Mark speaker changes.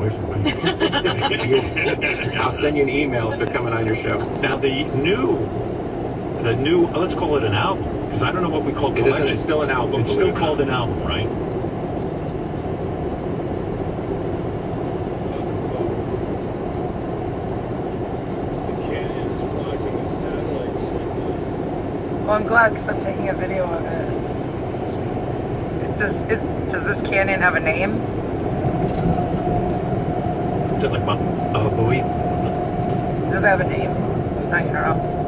Speaker 1: away from me.
Speaker 2: I'll send you an email if they're coming on your show.
Speaker 1: Now the new, let's call it an album, because I don't know what we call
Speaker 2: It
Speaker 1: collection.
Speaker 2: isn't, it's still an album.
Speaker 1: It's still called an album, right?
Speaker 3: Well, I'm glad because I'm taking a video of it. Does this canyon have a name?
Speaker 1: Is it like buoy?
Speaker 3: Does it have a name? Not, you know.